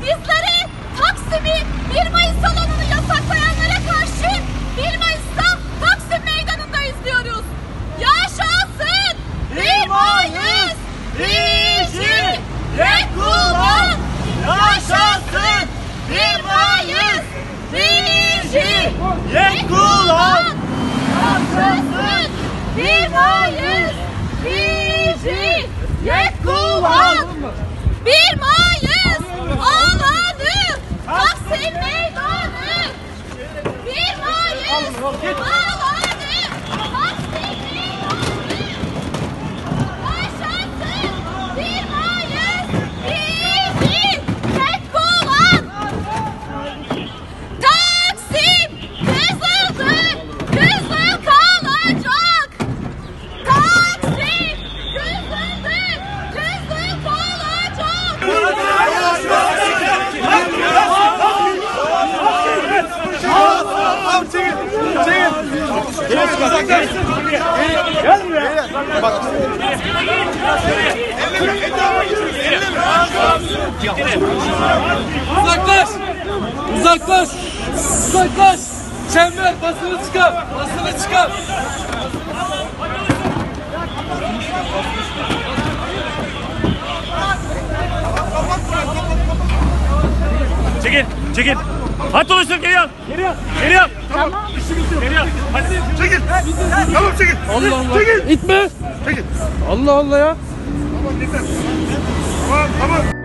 Bizleri Taksim'i 1 Mayıs salonunu yasaklayanlara karşı 1 Mayıs'ta Taksim Meydanı'nda izliyoruz. Yaşasın 1 Mayıs! İçin! Kullan! Yaşasın 1 Mayıs! İçin! Kullan! Yaşasın 1 Mayıs! İçin! Kullan! 1 Mayıs alanı Taksim Meydanı 1 Mayıs alanı Taksim Meydanı Yaşasın 1 Mayıs İçin kullan Taksim kızıldı kızıl kalacak Taksim kızıldı kızıl kalacak Gel buraya. Bak. Uzaklaş! Uzaklaş! Uzaklaş! Çember basını çıkar! Basını çıkar! Çekil, çekil. Hat oluştur, geri al. Geri al. Geri al. Tamam. Geri al. Hadi. Çekil. Tamam, çekil. Allah Allah. Çekil. İtme. Çekil. Allah Allah ya. Tamam, yeter. Tamam, tamam.